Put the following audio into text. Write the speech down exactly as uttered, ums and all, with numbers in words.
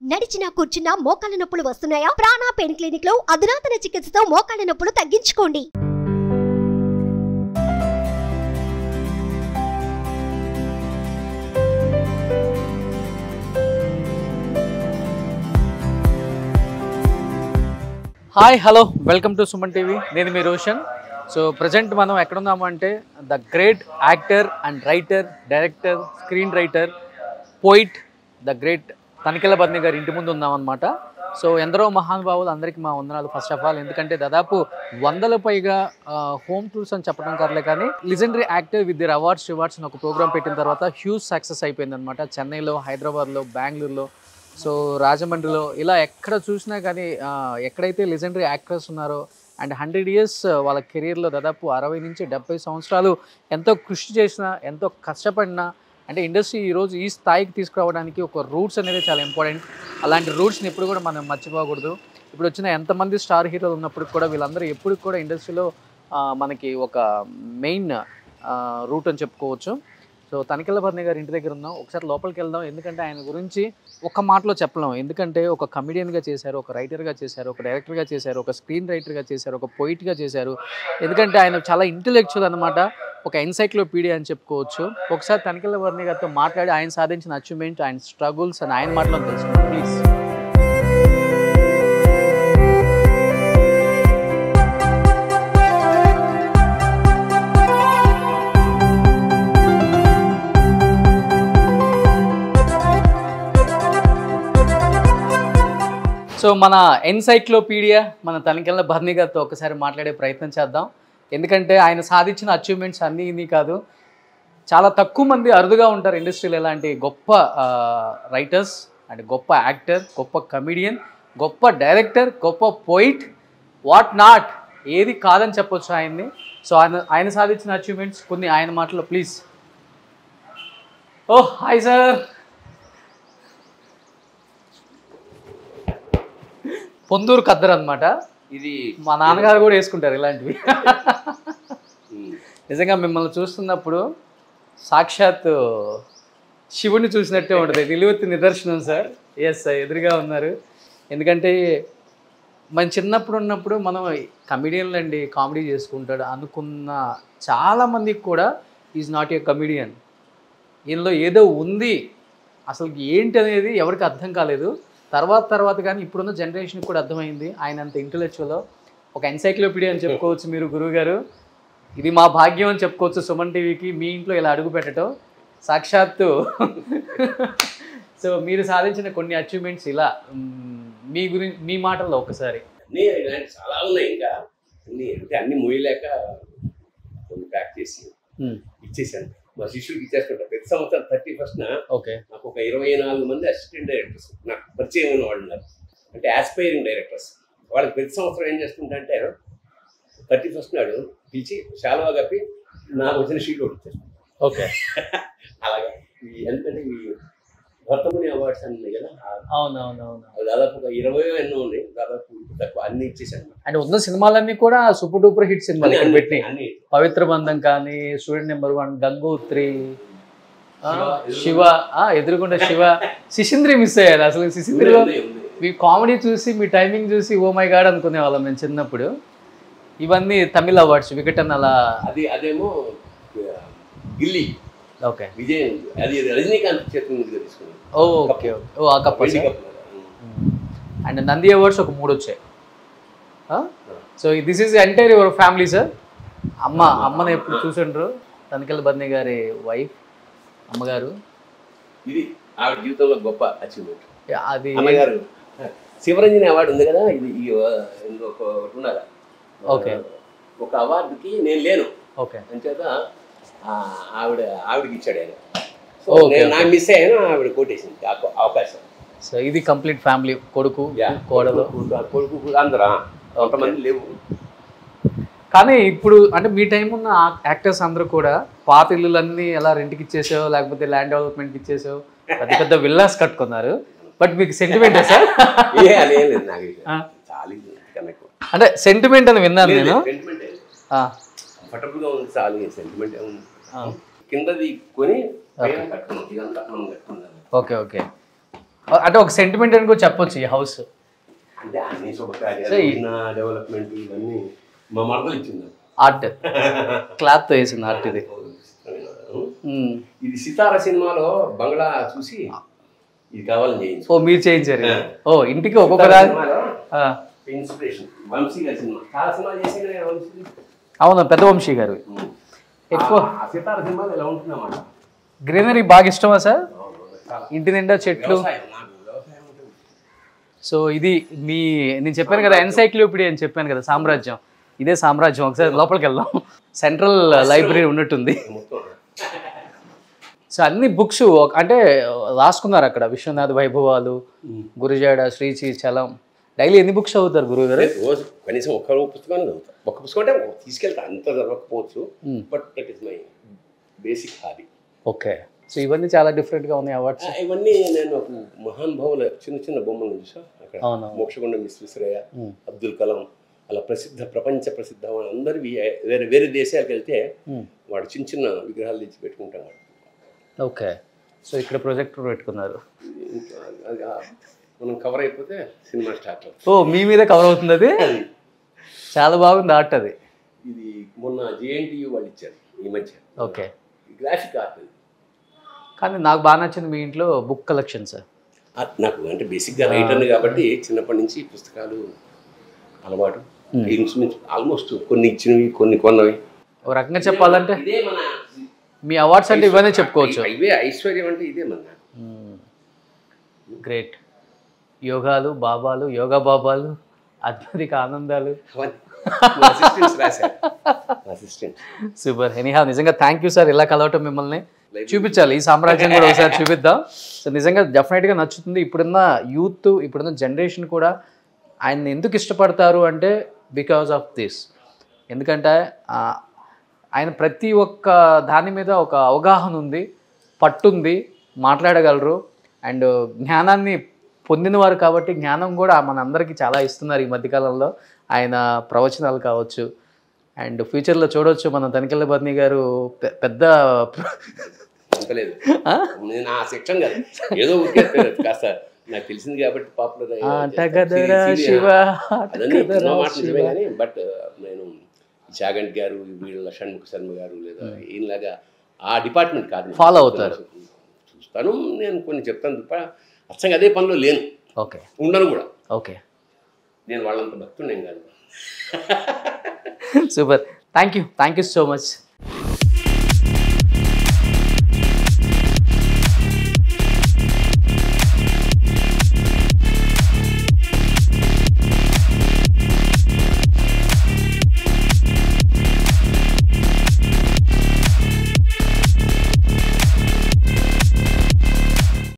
నడిచినా కూర్చున్నా మోకాళ్ళ నొప్పులు వస్తున్నాయా? ప్రాణ పెయిన్ క్లినిక్ లో అధునాతన చికిత్సతో మోకాళ్ళ నొప్పులు తగ్గించుకోండి. Hi hello welcome to Suman TV. నేను మీ రోషన్. సో ప్రజెంట్ మనం ఎక్కడున్నాము అంటే the great actor and writer, director, screen writer, poet, the great Tanikella Bharani గారి ఇంటి ముందు ఉన్నామన్నమాట. సో ఎందరో మహానుభావులు, అందరికీ మా వందనాలు ఫస్ట్ ఆఫ్ ఆల్. ఎందుకంటే దాదాపు వందల పైగా హోమ్ టూర్స్ అని చెప్పడం కాదులే కానీ legendary actor with their awards rewards అని ఒక ప్రోగ్రామ్ పెట్టిన తర్వాత హ్యూజ్ సక్సెస్ అయిపోయింది అనమాట. చెన్నైలో, హైదరాబాద్లో, బెంగళూరులో, సో రాజమండ్రిలో, ఇలా ఎక్కడ చూసినా కానీ ఎక్కడైతే లెజెండరీ యాక్టర్స్ ఉన్నారో అండ్ హండ్రెడ్ ఇయర్స్ వాళ్ళ కెరీర్లో దాదాపు అరవై నుంచి డెబ్బై సంవత్సరాలు ఎంతో కృషి చేసినా, ఎంతో కష్టపడినా, అంటే ఇండస్ట్రీ ఈరోజు ఈ స్థాయికి తీసుకురావడానికి ఒక రూట్స్ అనేది చాలా ఇంపార్టెంట్. అలాంటి రూట్స్ని ఎప్పుడు కూడా మనం మర్చిపోకూడదు. ఇప్పుడు వచ్చిన ఎంతమంది స్టార్ హీరోలు ఉన్నప్పుడు కూడా వీళ్ళందరూ ఎప్పుడు కూడా ఇండస్ట్రీలో మనకి ఒక మెయిన్ రూట్ అని చెప్పుకోవచ్చు. సో తనికెళ్ళ భరణి గారి ఇంటి దగ్గర ఉన్నాం. ఒకసారి లోపలికి వెళ్దాం. ఎందుకంటే ఆయన గురించి ఒక్క మాటలో చెప్పలేం. ఎందుకంటే ఒక కమెడియన్గా చేశారు, ఒక రైటర్గా చేశారు, ఒక డైరెక్టర్గా చేశారు, ఒక స్క్రీన్ రైటర్గా చేశారు, ఒక పోయిట్గా చేశారు. ఎందుకంటే ఆయన చాలా ఇంటెలెక్చువల్ అనమాట, ఒక ఎన్సైక్లోపీడియా అని చెప్పుకోవచ్చు. ఒకసారి తనికెళ్ళ భరణి గారితో మాట్లాడి ఆయన సాధించిన అచీవ్మెంట్, ఆయన స్ట్రగుల్స్ అని ఆయన మాటలో తెలుసుకుంటాం ప్లీజ్. సో మన ఎన్సైక్లోపీడియా మన తనికెళ్ళ భరణి గారితో ఒకసారి మాట్లాడే ప్రయత్నం చేద్దాం. ఎందుకంటే ఆయన సాధించిన అచీవ్మెంట్స్ అన్నీ ఇన్ని కాదు, చాలా తక్కువ మంది అరుదుగా ఉంటారు ఇండస్ట్రీలో ఇలాంటి గొప్ప రైటర్స్ అండ్ గొప్ప యాక్టర్, గొప్ప కమెడియన్, గొప్ప డైరెక్టర్, గొప్ప పోయిట్, వాట్ నాట్, ఏది కాదని చెప్పొచ్చు ఆయన్ని. సో ఆయన ఆయన సాధించిన అచీవ్మెంట్స్ కొన్ని ఆయన మాటలో please. Oh hi sir. Ponduru కద్దరు అనమాట ఇది. మా నాన్నగారు కూడా వేసుకుంటారు ఇలాంటివి. నిజంగా మిమ్మల్ని చూస్తున్నప్పుడు సాక్షాత్ శివుని చూసినట్టే ఉంటుంది. నిలువెత్తు నిదర్శనం సార్. ఎస్ సార్, ఎదురుగా ఉన్నారు. ఎందుకంటే మన చిన్నప్పుడు ఉన్నప్పుడు మనం కమెడియన్లు అండి, కామెడీ చేసుకుంటాడు అనుకున్న చాలామందికి కూడా ఈజ్ నాట్ ఏ కమెడియన్. ఈయనలో ఏదో ఉంది, అసలు ఏంటి అనేది ఎవరికి అర్థం కాలేదు. తర్వాత తర్వాత కానీ ఇప్పుడున్న జనరేషన్కి కూడా అర్థమైంది ఆయన అంత ఇంటెలెక్చువల్, ఒక ఎన్సైక్లోపీడియా అని చెప్పుకోవచ్చు మీరు గురువు గారు. ఇది మా భాగ్యం అని చెప్పుకోవచ్చు సుమన్ టీవీకి మీ ఇంట్లో ఇలా అడుగు పెట్టడం సాక్షాత్తు. సో మీరు సాధించిన కొన్ని అచీవ్మెంట్స్ ఇలా మీ గురించి మీ మాటల్లో ఒకసారి. చాలా ఉన్నాయి, ఇంకా అన్ని అంటే అన్ని మోయలేక కొన్ని ప్యాక్ చేసి ఇచ్చేసాను. మా శిష్యుడికి ఇచ్చేస్తుంటా ప్రతి సంవత్సరం థర్టీ ఫస్ట్ ఓకే. నాకు ఒక ఇరవై నాలుగు మంది అసిస్టెంట్ డైరెక్టర్స్ నాకు పరిచయమైన వాళ్ళు ఉన్నారు, అంటే ఆస్పైరింగ్ డైరెక్టర్స్. వాళ్ళకి ప్రతి సంవత్సరం ఏం చేస్తుంటా అంటే థర్టీ ఫస్ట్ నాడు పిలిచి శాలువా కప్పి నాకు వచ్చిన షీట్ ఒకటి ఇచ్చేస్తాను. ఓకే. అలాగా ఎందుకంటే ఈ భర్తముని అవార్డ్స్ అని ఉన్నాయి కదా, అవునవునవును, దాదాపు ఒక ఇరవై ఎన్నో ఉన్నాయి, దాదాపు తక్కువ అన్ని ఇచ్చేసాను. అంటే ఉన్న సినిమాలన్నీ కూడా సూపర్ డూపర్ హిట్ సినిమాలు ఇక్కడ పెట్టి, అన్ని పవిత్ర బంధం కానీ, student number one, Gangotri, Siva, ఎదురుకుండా శివ, శిశింద్రి మిస్ అయ్యారు. అసలు శిశింద్రిలో మీ కామెడీ చూసి, మీ టైమింగ్ చూసి ఓ మై గాడ్ అనుకునే వాళ్ళం మేము చిన్నప్పుడు. ఇవన్నీ తమిళ అవార్డ్స్, వికటన్ అలా. అది అదేమో గిల్లీ. ఓకే. విజయ్ అది రజనీకాంత్ చేతుల మీద తీసుకున్నాను. Okay okay. ఓ ఆ కప్. అండ్ నంది అవార్డ్స్ ఒక మూడు వచ్చాయి. So this is entire your family sir. అమ్మ అమ్మని ఎప్పుడు చూసిండ్రు? తనికెళ్ళ భరణి గారి వైఫ్, అమ్మగారు. ఇది ఆవిడ జీవితంలో గొప్ప అచీవ్మెంట్. అది అమ్మగారు శివరంజని అవార్డు ఉంది కదా, ఇది ఇంకొక ఉండాలి. ఓకే. ఒక అవార్డుకి నేను లేను. ఓకే. అంచేత ఆవిడ ఆవిడకి ఇచ్చాడు ఆయన. సో నేను నాకు మిస్ అయ్యాను, ఆవిడ కొట్టేసింది అవకాశం. సో ఇది కంప్లీట్ ఫ్యామిలీ, కొడుకు, కోడలు, కొడుకు అందరూ కొంతమంది లేవు. కానీ ఇప్పుడు అంటే మీ టైం ఉన్న యాక్టర్స్ అందరూ కూడా పాత ఇల్లులన్నీ ఎలా రెంట్కి ఇచ్చేసావు, లేకపోతే ల్యాండ్ డెవలప్మెంట్కి ఇచ్చేసావు, పెద్ద పెద్ద విల్లాస్ కట్టుకున్నారు. బట్ మీకు సెంటిమెంట్ సార్? అంటే సెంటిమెంట్ అని విన్నాను నేను. కంఫర్టబుల్గా ఉంది, చాలు సెంటిమెంట్ ఉంది. కిందది కొని ఓకే ఓకే. అంటే ఒక సెంటిమెంట్ అని కూడా చెప్పొచ్చు ఈ హౌస్. అంటే అన్ని శుభకార్యాలు డెవలప్మెంట్ ఇవన్నీ మా మరదలు ఇచ్చింది. ఆర్ట్ క్లాత్ తో వేసింది ఆర్ట్ ఇది. ఇది సితార సినిమాలో బంగ్లా చూసి ఇది కావాలని చేయించు. ఓ మీరు చేయించారు. ఓ ఇంటికి ఒక్కొక్క ఇన్స్పిరేషన్. వంశీ గారి సినిమా చాలా సినిమాలు చేసిన వంశీ. అవును పెద్ద వంశీ గారు. ఎక్కువ సితార సినిమాలు ఎలా ఉంటుందన్నమాట. గ్రీనరీ బాగా ఇష్టమా సార్? ఇంటి నిండా చెట్లు. సో ఇది మీ నేను చెప్పాను కదా ఎన్సైక్లోపీడియా అని చెప్పాను కదా సామ్రాజ్యం, ఇదే సామ్రాజ్యం. ఒకసారి లోపలికి వెళ్దాం. సెంట్రల్ లైబ్రరీ ఉన్నట్టుంది. సో అన్ని బుక్స్ అంటే రాసుకున్నారు అక్కడ. విశ్వనాథ వైభవాలు, గురుజాడ, శ్రీచి, చలం. డైలీ ఎన్ని బుక్స్ చదువుతారు గురువు గారు? రోజు కనీసం ఒక్క పుస్తకాన్ని చదువుతారు. ఒక్క పుస్తకం అంటే తీసుకెళ్తా, అంత చదవకపోవచ్చు, but that is my basic hobby. Okay. So ఇవన్నీ చాలా డిఫరెంట్గా ఉన్నాయి అవార్డ్స్. ఇవన్నీ నేను మహానుభావుల చిన్న చిన్న బొమ్మలు చూసా అక్కడ. మోక్షగుండం విశ్వేశ్వరయ్య, అబ్దుల్ కలాం, అలా ప్రసిద్ధ ప్రపంచ ప్రసిద్ధ అందరివి వేరే వేరే దేశాలకు వెళ్తే వాడు చిన్న చిన్న విగ్రహాలు తెచ్చి పెట్టుకుంటాం. ఓకే. సో ఇక్కడ ప్రొజెక్టర్ పెట్టుకున్నారు. మనం కవర్ అయిపోతే సినిమా స్టార్ట్. ఓ మీ మీద కవర్ అవుతుంది. అది చాలా బాగుంది ఆర్ట్. అది ఇది మొన్న జేఎన్టీయూ వాళ్ళు ఇచ్చారు ఈ మధ్య. ఓకే. Graphic art. కానీ నాకు బాగా నచ్చింది మీ ఇంట్లో బుక్ కలెక్షన్ సార్. నాకు అంటే బేసిక్గా రైటర్ని కాబట్టి చిన్నప్పటి నుంచి పుస్తకాలు అలవాటు. ఆల్మోస్ట్ కొన్ని ఇచ్చినవి కొన్ని కొన్నవి. ఒక రకంగా చెప్పాలంటే మీ అవార్డ్స్ అంటే ఇవన్నీ చెప్పుకోవచ్చు. ఇవే ఐశ్వర్యం అంటే ఇదే మన. గ్రేట్. యోగాలు, బాబాలు, యోగా బాబాలు, అద్భుతిక ఆనందాలు. సూపర్. ఎనీహా నిజంగా థ్యాంక్ యూ సార్. ఇలా కలవటం మిమ్మల్ని చూపించాలి, ఈ సామ్రాజ్యం కూడా ఒకసారి చూపిద్దాం. సో నిజంగా డెఫినెట్గా నచ్చుతుంది. ఇప్పుడున్న యూత్, ఇప్పుడున్న జనరేషన్ కూడా ఆయన్ని ఎందుకు ఇష్టపడతారు అంటే బికాజ్ ఆఫ్ దిస్. ఎందుకంటే ఆయన ప్రతి ఒక్క దాని మీద ఒక అవగాహన ఉంది, పట్టుంది, మాట్లాడగలరు, అండ్ జ్ఞానాన్ని పొందినవారు కాబట్టి జ్ఞానం కూడా మన అందరికీ చాలా ఇస్తున్నారు ఈ మధ్యకాలంలో. ఆయన ప్రవచనాలు కావచ్చు, అండ్ ఫ్యూచర్లో చూడవచ్చు మన తనికెళ్ళ భరణి గారు పెద్ద లేదు నా సెక్షన్ కాదు, ఏదో కాస్త నాకు తెలిసింది కాబట్టి పాపులర్ కానీ. బట్ నేను చాగంటి గారు, వీళ్ళ షణ్ముఖ శర్మ గారు లేదా ఈయనలాగా ఆ డిపార్ట్మెంట్ కాదు, ఫాలో అవుతారు. చూస్తాను నేను, కొన్ని చెప్తాను తప్ప అచ్చంగా అదే పనిలో లేను. ఓకే. ఉండను కూడా. ఓకే. నేను వాళ్ళంత భక్తుండేం కాదు. Super. Thank you thank you so much.